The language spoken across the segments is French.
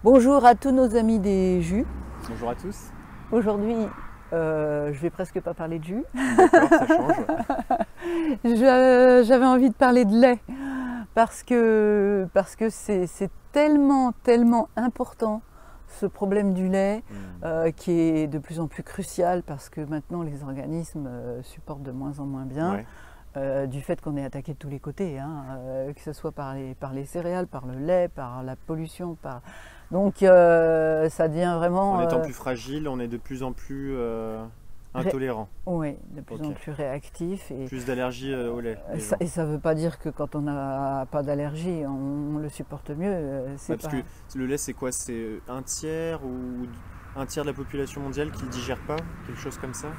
Bonjour à tous nos amis des jus. Bonjour à tous. Aujourd'hui, je vais presque pas parler de jus. D'accord, ça change. J'avais envie de parler de lait parce que c'est tellement important ce problème du lait qui est de plus en plus crucial parce que maintenant les organismes supportent de moins en moins bien. Ouais. Du fait qu'on est attaqué de tous les côtés, que ce soit par les céréales, par le lait, par la pollution, donc ça devient vraiment... En étant plus fragile, on est de plus en plus intolérant. Oui, de plus en plus réactif. Et plus d'allergies au lait. Et ça ne veut pas dire que quand on n'a pas d'allergie, on le supporte mieux. Parce que le lait, c'est quoi? C'est un tiers ou un tiers de la population mondiale qui ne digère pas? Quelque chose comme ça?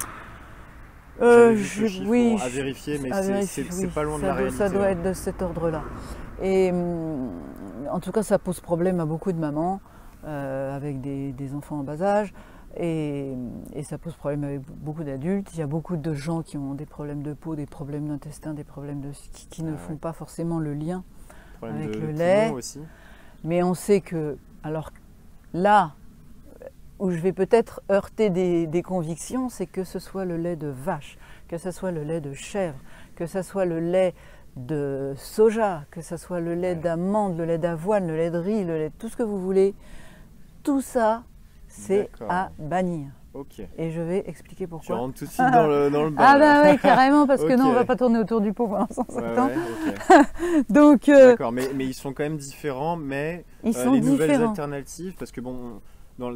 Oui, à vérifier, mais c'est pas loin de la réalité. Ça doit être de cet ordre-là. Et en tout cas, ça pose problème à beaucoup de mamans avec des enfants en bas âge. Et ça pose problème avec beaucoup d'adultes. Il y a beaucoup de gens qui ont des problèmes de peau, des problèmes d'intestin, des problèmes qui ne font pas forcément le lien avec le lait. Aussi. Mais on sait que, alors là, où je vais peut-être heurter des convictions, c'est que ce soit le lait de vache, que ce soit le lait de chèvre, que ce soit le lait de soja, que ce soit le lait d'amande, le lait d'avoine, le lait de riz, le lait de tout ce que vous voulez, tout ça, c'est à bannir. Okay. Et je vais expliquer pourquoi. Tu rentres tout de suite dans le bain. Ah bah oui, carrément, parce que non, on ne va pas tourner autour du pot pendant 150 ans. Donc, d'accord, mais ils sont quand même différents, mais ils sont les différents. Nouvelles alternatives, parce que bon, dans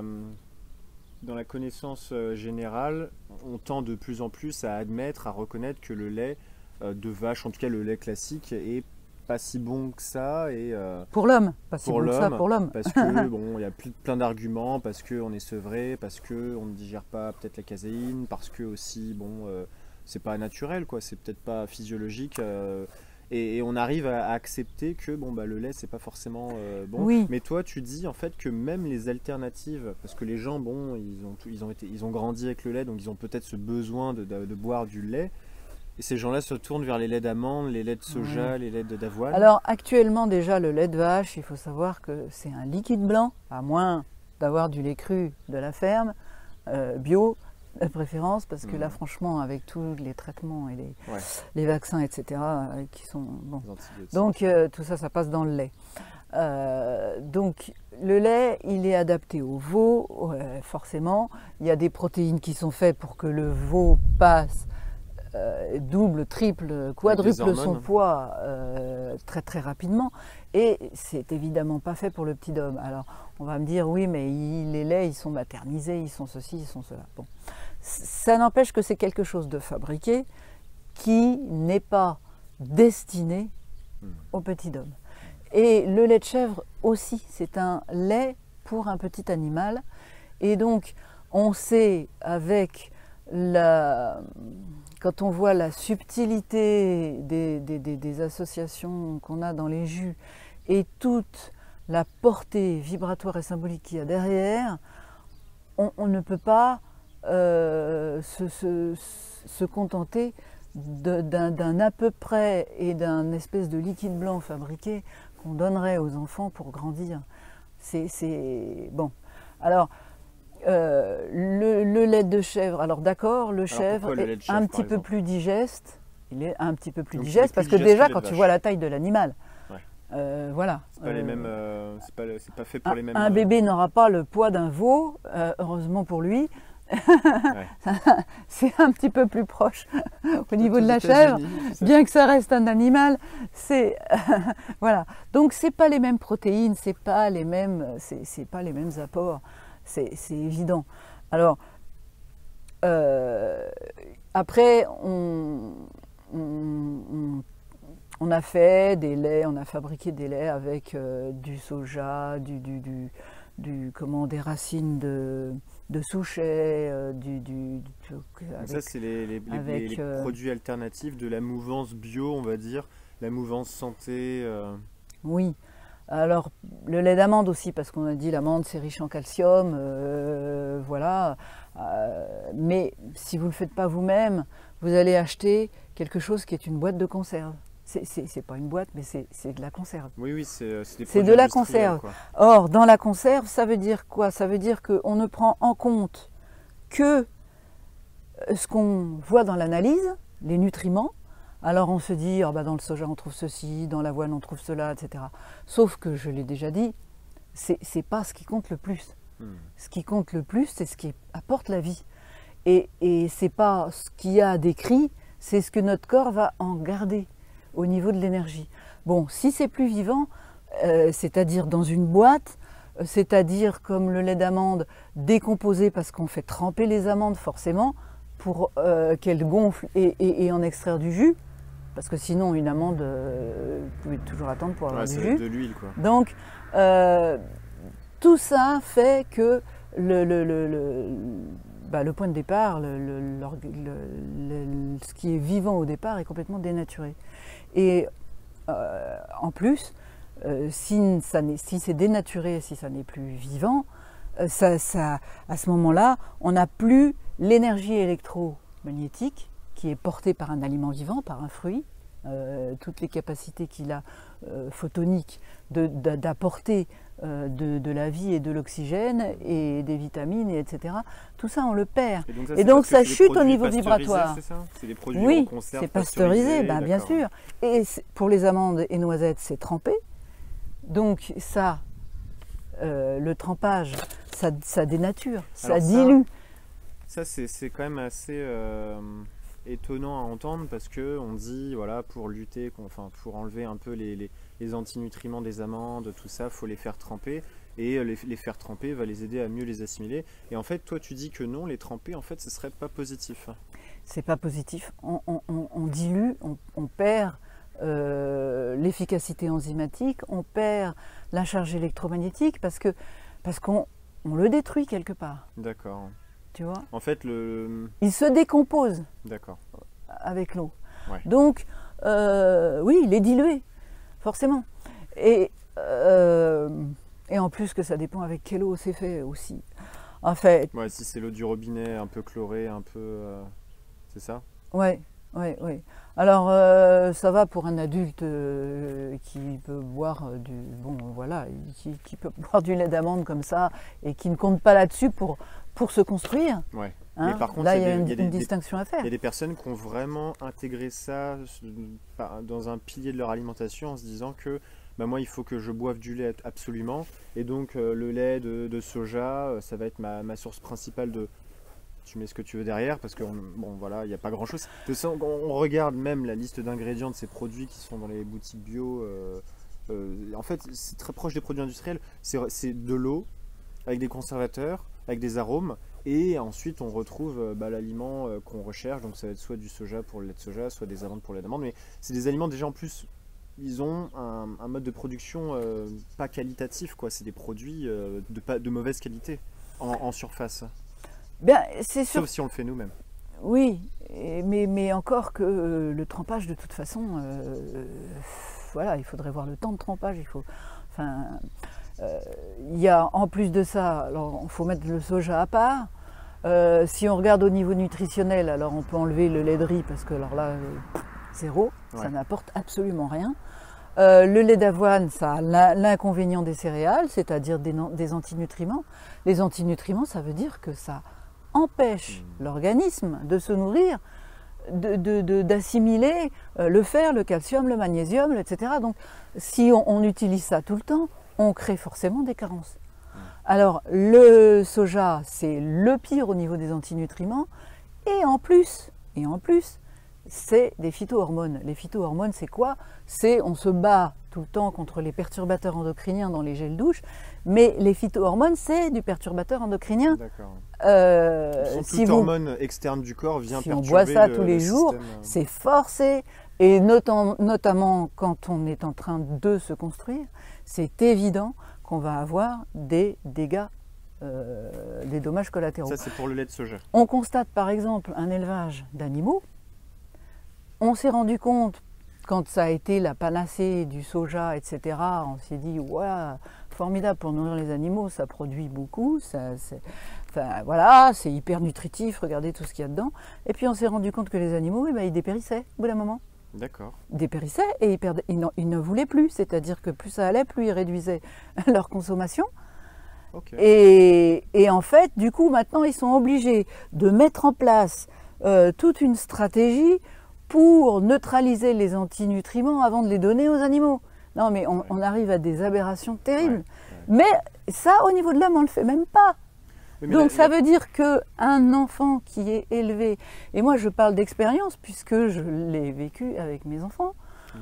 la connaissance générale, on tend de plus en plus à admettre, à reconnaître que le lait de vache, en tout cas le lait classique, est pas si bon que ça. Et, pour l'homme, pas si bon que ça pour l'homme. Parce que bon, il y a plein d'arguments, parce qu'on est sevré, parce qu'on ne digère pas peut-être la caséine, parce que aussi, bon, c'est pas naturel, quoi, c'est peut-être pas physiologique. Et on arrive à accepter que bon, bah, le lait c'est pas forcément bon. Oui. Mais toi tu dis en fait que même les alternatives, parce que les gens bon, ils ont grandi avec le lait, donc ils ont peut-être ce besoin de boire du lait. Et ces gens-là se tournent vers les laits d'amande, les laits de soja, les laits d'avoine. Alors actuellement déjà le lait de vache, il faut savoir que c'est un liquide blanc, à moins d'avoir du lait cru de la ferme, bio de préférence, parce que là franchement avec tous les traitements et les vaccins etc. Qui sont bon, donc tout ça passe dans le lait. Donc le lait il est adapté au veau, forcément il y a des protéines qui sont faites pour que le veau passe double, triple, quadruple son poids très rapidement, et c'est évidemment pas fait pour le petit homme. Alors on va me dire oui mais les laits ils sont maternisés, ils sont ceci, ils sont cela. Bon, ça n'empêche que c'est quelque chose de fabriqué qui n'est pas destiné au petit homme. Et le lait de chèvre aussi, c'est un lait pour un petit animal, et donc on sait avec quand on voit la subtilité des associations qu'on a dans les jus et toute la portée vibratoire et symbolique qu'il y a derrière, on ne peut pas se contenter d'un à peu près et d'un espèce de liquide blanc fabriqué qu'on donnerait aux enfants pour grandir. C'est bon. Alors, le lait de chèvre, alors d'accord, le chèvre est un petit peu plus digeste. Il est un petit peu plus digeste parce que déjà quand tu vois la taille de l'animal, voilà. C'est pas les mêmes, c'est pas fait pour les mêmes. Un bébé n'aura pas le poids d'un veau, heureusement pour lui. C'est un petit peu plus proche au niveau de la chèvre, bien que ça reste un animal. C'est voilà. Donc c'est pas les mêmes protéines, c'est pas les mêmes apports. C'est évident. Alors, après, on a fait des laits, on a fabriqué des laits avec du soja, des racines de souchet, ça, c'est les produits alternatifs de la mouvance bio, on va dire, la mouvance santé. Oui. Alors, le lait d'amande aussi, parce qu'on a dit l'amande c'est riche en calcium, voilà. Mais si vous ne le faites pas vous-même, vous allez acheter quelque chose qui est une boîte de conserve. c'est pas une boîte, mais c'est de la conserve. Oui, oui, c'est des C'est produits de la industriels, conserve. quoi. Or, dans la conserve, ça veut dire quoi? Ça veut dire qu'on ne prend en compte que ce qu'on voit dans l'analyse, les nutriments. Alors on se dit, oh bah dans le soja on trouve ceci, dans l'avoine on trouve cela, etc. Sauf que, je l'ai déjà dit, c'est pas ce qui compte le plus. Ce qui compte le plus, c'est ce qui apporte la vie. Et c'est pas ce qu'il y a décrit, c'est ce que notre corps va en garder au niveau de l'énergie. Bon, si c'est plus vivant, c'est-à-dire dans une boîte, c'est-à-dire comme le lait d'amande décomposé parce qu'on fait tremper les amandes forcément pour qu'elles gonflent et en extraire du jus, parce que sinon une amande, vous pouvez toujours attendre pour avoir Ouais, du ça va être de jus. l'huile, quoi. Donc tout ça fait que le point de départ, ce qui est vivant au départ est complètement dénaturé. Et en plus, si c'est dénaturé, si ça n'est plus vivant, à ce moment-là, on n'a plus l'énergie électromagnétique qui est portée par un aliment vivant, par un fruit, toutes les capacités qu'il a photoniques d'apporter de la vie et de l'oxygène et des vitamines, etc. Tout ça, on le perd. Et donc ça chute au niveau vibratoire. C'est des produits Oui, en conserve c'est pasteurisé, bien d'accord. sûr. Et pour les amandes et noisettes, c'est trempé. Donc ça, le trempage, ça dénature, ça dilue. Ça, c'est quand même assez étonnant à entendre parce que on dit, voilà, pour lutter, pour enlever un peu les antinutriments des amandes, tout ça, faut les faire tremper. Et les faire tremper va les aider à mieux les assimiler. Et en fait, toi, tu dis que non, les tremper, en fait, ce serait pas positif. C'est pas positif. On dilue, on perd l'efficacité enzymatique, on perd la charge électromagnétique parce qu'on le détruit quelque part. D'accord. Tu vois ? En fait, il se décompose d'accord. avec l'eau. Ouais. Donc, oui, il est dilué, forcément. Et en plus que ça dépend avec quelle eau c'est fait aussi. En fait. Ouais, si c'est l'eau du robinet, un peu chlorée, un peu... c'est ça ? Ouais. Alors, ça va pour un adulte qui peut boire qui peut boire du lait d'amande comme ça et qui ne compte pas là-dessus pour se construire. Ouais. Hein, mais par contre, là, il y a une distinction à faire. Il y a des personnes qui ont vraiment intégré ça dans un pilier de leur alimentation en se disant que moi, il faut que je boive du lait absolument. Et donc, le lait de soja, ça va être ma source principale de... Tu mets ce que tu veux derrière parce que il n'y a pas grand chose. De toute façon, on regarde même la liste d'ingrédients de ces produits qui sont dans les boutiques bio. En fait, c'est très proche des produits industriels. C'est de l'eau avec des conservateurs, avec des arômes. Et ensuite, on retrouve l'aliment qu'on recherche. Donc, ça va être soit du soja pour le lait de soja, soit des amandes pour le lait d'amande. Mais c'est des aliments déjà en plus. Ils ont un mode de production pas qualitatif, quoi. C'est des produits de mauvaise qualité en surface. Bien, c'est sûr. Sauf si on le fait nous-mêmes. Oui, mais encore que le trempage, de toute façon, il faudrait voir le temps de trempage. Il y a en plus de ça, alors il faut mettre le soja à part. Si on regarde au niveau nutritionnel, alors on peut enlever le lait de riz parce que alors là, zéro, ça n'apporte absolument rien. Le lait d'avoine, ça a l'inconvénient des céréales, c'est-à-dire des antinutriments. Les antinutriments, ça veut dire que ça empêche l'organisme de se nourrir, d'assimiler le fer, le calcium, le magnésium, etc. Donc si on utilise ça tout le temps, on crée forcément des carences. Alors le soja, c'est le pire au niveau des antinutriments, et en plus, c'est des phytohormones. Les phytohormones, c'est quoi ? On se bat tout le temps contre les perturbateurs endocriniens dans les gels douche, mais les phytohormones, c'est du perturbateur endocrinien. D'accord. Si toute hormone externe du corps vient si perturber on boit ça tous les jours, système. c'est forcé, et notamment quand on est en train de se construire, c'est évident qu'on va avoir des dégâts, des dommages collatéraux. Ça, c'est pour le lait de soja. On constate par exemple un élevage d'animaux. On s'est rendu compte, quand ça a été la panacée du soja, etc., on s'est dit, ouais, formidable pour nourrir les animaux, ça produit beaucoup, c'est hyper nutritif, regardez tout ce qu'il y a dedans. Et puis on s'est rendu compte que les animaux, ils dépérissaient au bout d'un moment. D'accord. dépérissaient et ils ne voulaient plus. C'est-à-dire que plus ça allait, plus ils réduisaient leur consommation. Ok. Et en fait, du coup, maintenant, ils sont obligés de mettre en place toute une stratégie pour neutraliser les antinutriments avant de les donner aux animaux. Non, mais on arrive à des aberrations terribles. Ouais. Mais ça, au niveau de l'homme, on ne le fait même pas. Oui, mais Donc ça veut dire qu'un enfant qui est élevé, et moi je parle d'expérience puisque je l'ai vécu avec mes enfants,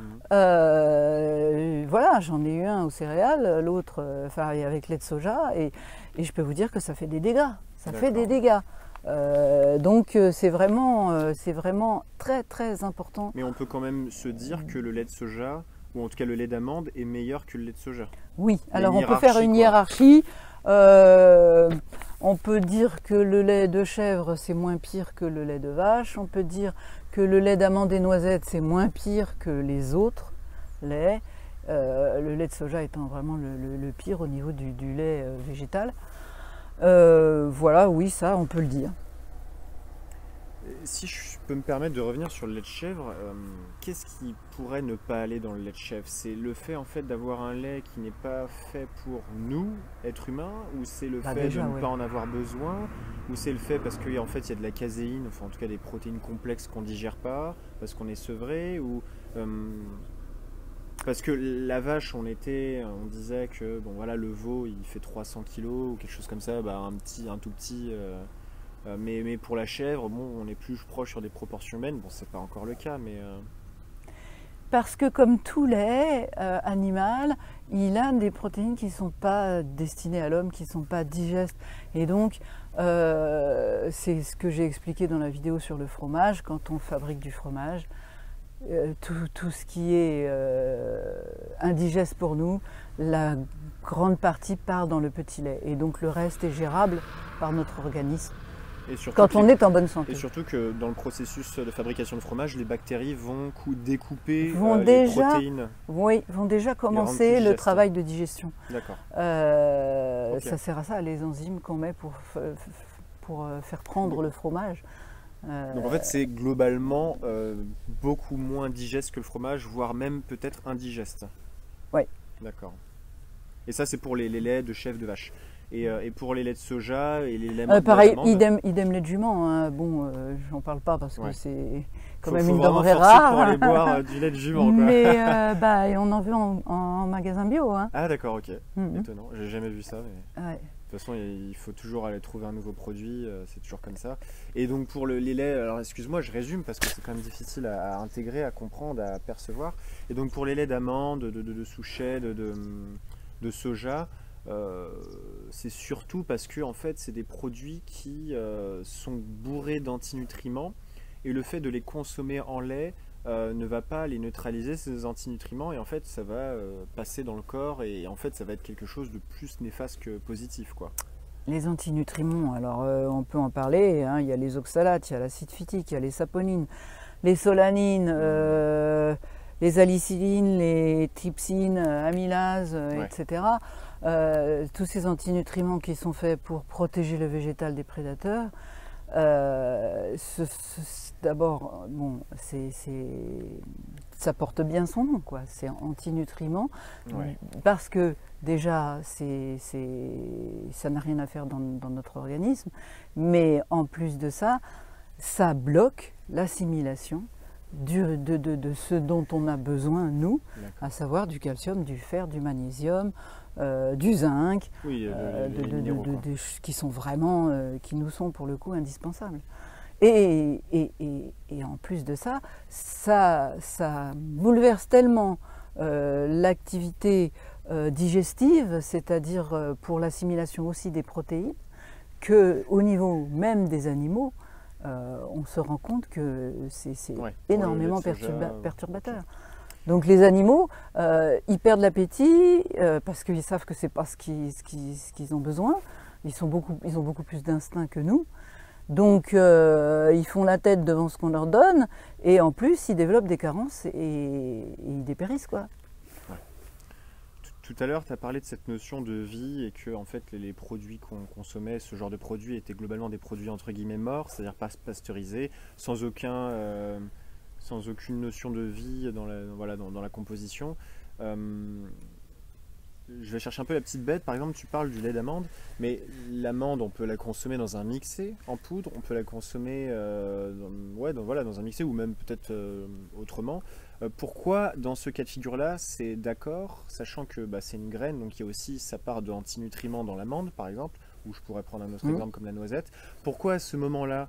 voilà, j'en ai eu un aux céréales, l'autre avec lait de soja, et je peux vous dire que ça fait des dégâts. Ça fait des dégâts. Donc c'est vraiment très très important. Mais on peut quand même se dire que le lait de soja, ou en tout cas le lait d'amande, est meilleur que le lait de soja. Oui, Il y a alors une on peut faire une hiérarchie. On peut dire que le lait de chèvre c'est moins pire que le lait de vache. On peut dire que le lait d'amande et noisette c'est moins pire que les autres laits. Le lait de soja étant vraiment le pire au niveau du lait végétal. Voilà, oui, ça on peut le dire. Si je peux me permettre de revenir sur le lait de chèvre, qu'est-ce qui pourrait ne pas aller dans le lait de chèvre? C'est le fait en fait d'avoir un lait qui n'est pas fait pour nous, êtres humains, ou c'est le fait déjà, de ne ouais. pas en avoir besoin, ou c'est le fait parce qu'en fait il y a de la caséine, enfin en tout cas des protéines complexes qu'on digère pas, parce qu'on est sevré, ou parce que la vache on disait que bon voilà le veau il fait 300 kilos ou quelque chose comme ça, bah, un tout petit. Mais pour la chèvre, bon, on est plus proche sur des proportions humaines. Bon, c'est pas encore le cas, mais Parce que comme tout lait animal, il a des protéines qui ne sont pas destinées à l'homme, qui ne sont pas digestes. Et donc, c'est ce que j'ai expliqué dans la vidéo sur le fromage. Quand on fabrique du fromage, tout ce qui est indigeste pour nous, la grande partie part dans le petit lait. Et donc le reste est gérable par notre organisme. et surtout Quand on est en bonne santé. et surtout que dans le processus de fabrication de fromage, les bactéries vont découper Vont les déjà- protéines. Oui, vont déjà plus commencer le digestes. travail de digestion. D'accord. Ok. Ça sert à ça, les enzymes qu'on met pour faire prendre le fromage. Donc en fait, c'est globalement beaucoup moins digeste que le fromage, voire même peut-être indigeste. Ouais. D'accord. Et ça, c'est pour les laits de chèvre de vache. Et pour les laits de soja et les laits Pareil, d'amande, idem lait de jument. Hein. Bon, j'en parle pas parce que Ouais. c'est quand faut même une vraiment denrée forcer rare. pour aller boire du lait de jument, quoi. Mais on en veut en magasin bio. Hein. Ah d'accord, ok. Mhm. Étonnant, j'ai jamais vu ça, mais Ouais. de toute façon il faut toujours aller trouver un nouveau produit, c'est toujours comme ça. Et donc pour les laits, alors excuse-moi je résume parce que c'est quand même difficile à intégrer, à comprendre, à percevoir. Et donc pour les laits d'amande, de souchet, de soja, c'est surtout parce que en fait c'est des produits qui sont bourrés d'antinutriments et le fait de les consommer en lait ne va pas les neutraliser ces antinutriments et en fait ça va passer dans le corps et en fait ça va être quelque chose de plus néfaste que positif quoi. Les antinutriments, alors on peut en parler. Hein. Il y a les oxalates, il y a l'acide phytique, il y a les saponines, les solanines, les alicylines, les trypsines, amylases, Ouais. etc. Tous ces antinutriments qui sont faits pour protéger le végétal des prédateurs. D'abord, bon, ça porte bien son nom, quoi. C'est antinutriments, Ouais. parce que déjà, ça n'a rien à faire dans notre organisme, mais en plus de ça, ça bloque l'assimilation de ce dont on a besoin, nous, D'accord. à savoir du calcium, du fer, du magnésium, du zinc, Oui, les minéraux, quoi. qui sont vraiment, qui nous sont pour le coup indispensables. Et en plus de ça, ça bouleverse tellement l'activité digestive, c'est-à-dire pour l'assimilation aussi des protéines, qu'au niveau même des animaux, on se rend compte que c'est Ouais, énormément pour le lait de soja, perturbateur. Donc les animaux, ils perdent l'appétit parce qu'ils savent que c'est pas ce qu'ils ont besoin. Ils ont beaucoup plus d'instinct que nous. Donc ils font la tête devant ce qu'on leur donne et en plus ils développent des carences et ils dépérissent quoi. Tout à l'heure, tu as parlé de cette notion de vie et que en fait, les produits qu'on consommait, ce genre de produits, étaient globalement des produits entre guillemets morts, c'est-à-dire pas pasteurisés, sans aucun sans aucune notion de vie voilà, dans la composition. Je vais chercher un peu la petite bête. Par exemple, tu parles du lait d'amande, mais l'amande, on peut la consommer dans un mixé en poudre, on peut la consommer dans un mixé ou même peut-être autrement. Pourquoi, dans ce cas de figure-là, c'est d'accord, sachant que c'est une graine, donc il y a aussi sa part de antinutriments dans l'amande, par exemple, ou je pourrais prendre un autre exemple comme la noisette. Pourquoi à ce moment-là,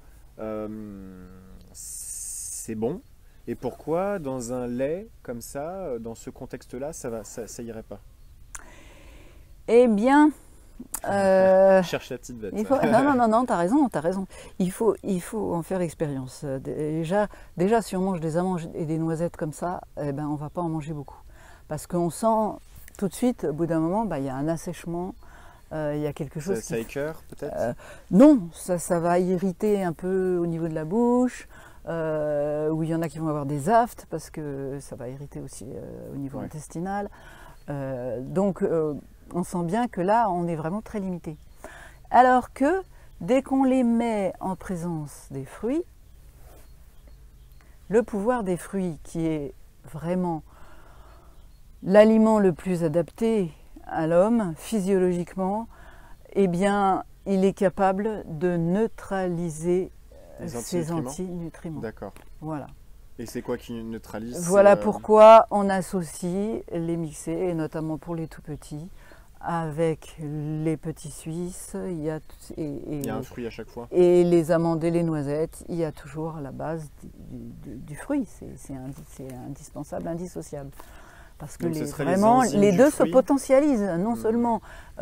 c'est bon, et pourquoi dans un lait comme ça, dans ce contexte-là, ça irait pas? Eh bien, Cherche la petite bête. non, t'as raison. Il faut en faire l'expérience. Déjà, si on mange des amandes et des noisettes comme ça, eh ben, on va pas en manger beaucoup. Parce qu'on sent tout de suite, au bout d'un moment, il y a un assèchement, il y a quelque chose ça écœure peut-être non, ça va irriter un peu au niveau de la bouche, où il y en a qui vont avoir des aftes, parce que ça va irriter aussi au niveau intestinal. Donc, on sent bien que là, on est vraiment très limité. Alors que dès qu'on les met en présence des fruits, le pouvoir des fruits, qui est vraiment l'aliment le plus adapté à l'homme, physiologiquement, eh bien, il est capable de neutraliser ces antinutriments. D'accord. Voilà. Et c'est quoi qui neutralise? Voilà pourquoi on associe les mixés, et notamment pour les tout petits, avec les petits Suisses. Il y a un fruit à chaque fois. Et les amandes et les noisettes, il y a toujours à la base du fruit. C'est indispensable, indissociable. Parce que vraiment, les deux se potentialisent. Non seulement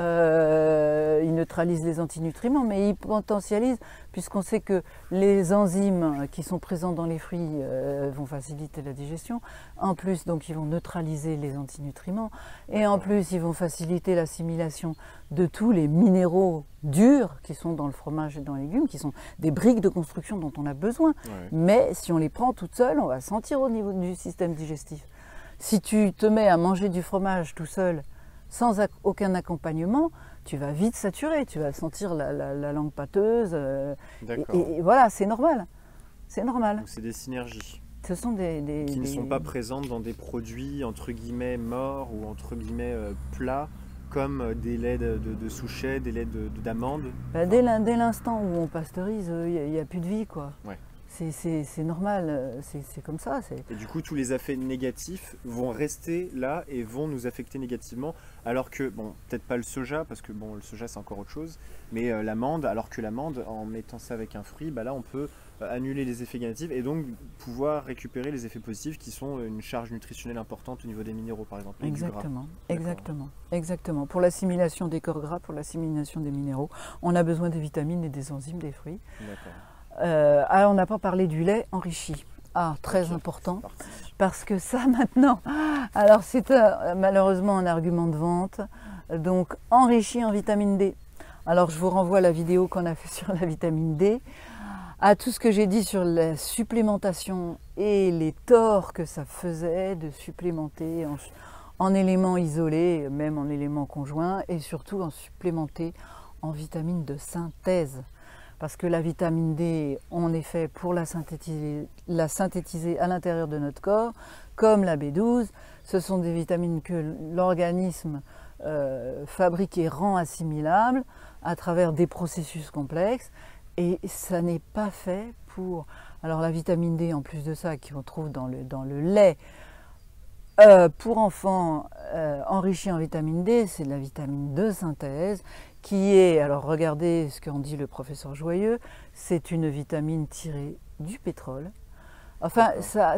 ils neutralisent les antinutriments, mais ils potentialisent, puisqu'on sait que les enzymes qui sont présents dans les fruits vont faciliter la digestion. En plus, donc, ils vont neutraliser les antinutriments. Et en plus, ils vont faciliter l'assimilation de tous les minéraux durs qui sont dans le fromage et dans les légumes, qui sont des briques de construction dont on a besoin. Mais si on les prend toutes seules, on va sentir au niveau du système digestif. Si tu te mets à manger du fromage tout seul, sans aucun accompagnement, tu vas vite saturer, tu vas sentir la langue pâteuse. Et voilà, c'est normal. C'est normal. Donc c'est des synergies. Ce sont qui ne sont pas présentes dans des produits entre guillemets morts ou entre guillemets plats, comme des laits de souchet, des laits d'amande. Dès l'instant où on pasteurise, il n'y a plus de vie, quoi. Ouais. C'est normal, c'est comme ça. Et du coup, tous les effets négatifs vont rester là et vont nous affecter négativement, alors que, bon, peut-être pas le soja, parce que bon, le soja c'est encore autre chose, mais l'amande, alors que l'amande, en mettant ça avec un fruit, là on peut annuler les effets négatifs et donc pouvoir récupérer les effets positifs qui sont une charge nutritionnelle importante au niveau des minéraux, par exemple. Exactement. Pour l'assimilation des corps gras, pour l'assimilation des minéraux, on a besoin des vitamines et des enzymes des fruits. D'accord. Alors on n'a pas parlé du lait enrichi. Très important, parce que ça maintenant, alors c'est malheureusement un argument de vente, donc enrichi en vitamine D. Alors je vous renvoie à la vidéo qu'on a fait sur la vitamine D, à tout ce que j'ai dit sur la supplémentation et les torts que ça faisait de supplémenter en éléments isolés, même en éléments conjoints, et surtout en supplémenter en vitamine de synthèse. Parce que la vitamine D, on est fait pour la synthétiser à l'intérieur de notre corps, comme la B12. Ce sont des vitamines que l'organisme fabrique et rend assimilables à travers des processus complexes. Et ça n'est pas fait pour... Alors la vitamine D, en plus de ça, qu'on trouve dans le lait, pour enfants enrichi en vitamine D, c'est de la vitamine de synthèse qui est, alors regardez ce qu'en dit le professeur Joyeux, c'est une vitamine tirée du pétrole. Enfin, ça,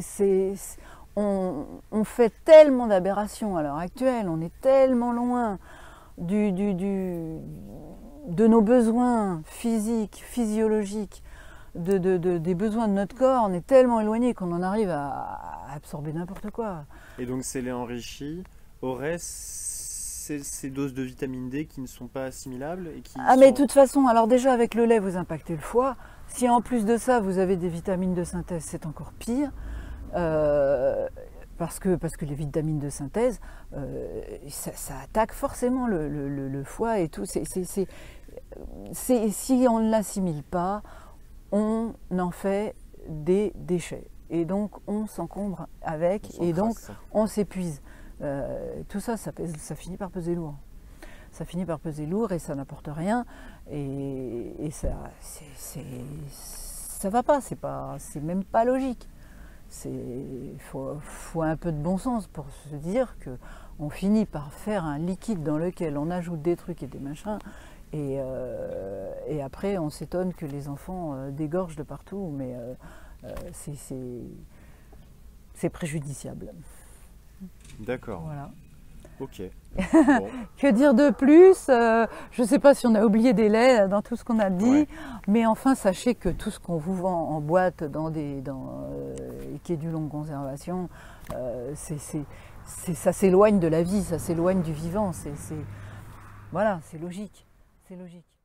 on fait tellement d'aberrations à l'heure actuelle, on est tellement loin de nos besoins physiques, physiologiques, des besoins de notre corps, on est tellement éloigné qu'on en arrive à absorber n'importe quoi. Et donc ces laits enrichis auraient ces doses de vitamine D qui ne sont pas assimilables et qui mais de toute façon, alors déjà avec le lait vous impactez le foie, si en plus de ça vous avez des vitamines de synthèse, c'est encore pire, parce que les vitamines de synthèse, ça attaque forcément le foie et tout, si on ne l'assimile pas, on en fait des déchets. et donc on s'encombre avec, et donc on s'épuise. Tout ça, ça finit par peser lourd. Ça finit par peser lourd et ça n'apporte rien, et ça va pas, c'est même pas logique. Il faut un peu de bon sens pour se dire qu'on finit par faire un liquide dans lequel on ajoute des trucs et des machins, et après on s'étonne que les enfants dégorgent de partout, mais c'est préjudiciable. D'accord. Voilà. Ok. Bon. Que dire de plus? Je ne sais pas si on a oublié des laits dans tout ce qu'on a dit, Ouais. mais enfin sachez que tout ce qu'on vous vend en boîte qui est du longue conservation, ça s'éloigne de la vie, ça s'éloigne du vivant. Voilà, c'est logique. C'est logique.